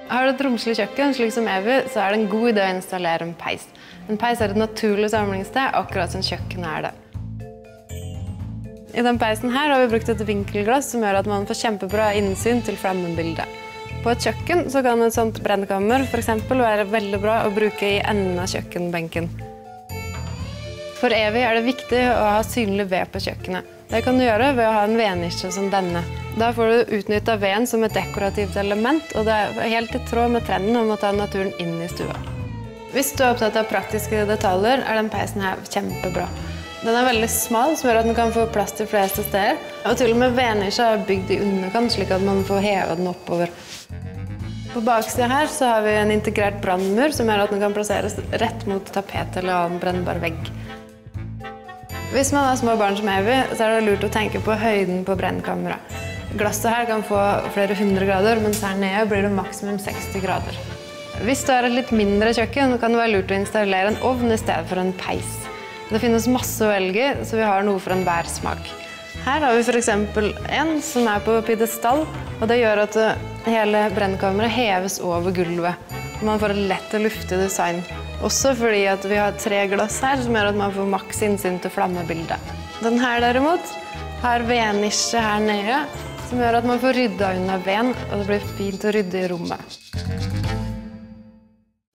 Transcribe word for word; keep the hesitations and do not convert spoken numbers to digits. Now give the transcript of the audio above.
Har du et romslig kjøkken, slik som Evy, så er det en god idé å installere en peis. En peis er et naturlig samlingssted, akkurat som kjøkkenet er det. I den peisen her har vi brukt et vinkelglass som gjør at man får kjempebra innsyn til flammebildet. På et kjøkken så kan et sånt brennkammer for eksempel være veldig bra å bruke i enden av kjøkkenbenken. For Evy er det viktig å ha synlig ved på kjøkkenet. Det kan du gjøre ved å ha en vednisje som denne. Da får du utnyttet veden som et dekorativt element, og det er helt i tråd med trenden om å ta naturen inn i stua. Hvis du er opptatt av praktiske detaljer, er den peisen her kjempebra. Den er veldig smal, som gjør at den kan få plass til fleste steder. Og til og med vednisja er bygd i underkant, slik at man får heve den oppover. På baksiden her så har vi en integrert brannmur, som gjør at den kan plasseres rett mot tapet eller annen brennbar vegg. Hvis man har små barn som Evy, så er det lurt å tenke på høyden på brennkammeret. Glasset her kan få flere hundre grader, mens her nede blir det maksimum seksti grader. Hvis du har et litt mindre kjøkken, kan det være lurt å installere en ovn i stedet for en peis. Det finnes masse å velge, så vi har noe for enhver smak. Her har vi for eksempel en som er på pidestall, og det gjør at hele brennkammeret heves over gulvet. Man får et lett og luftig design. Også fordi at vi har tre glass her, som gjør at man får maks innsyn til flammebildet. Den her derimot har vednisje her nede, som gjør at man får rydda unna veden, og det blir fint å rydde i rommet.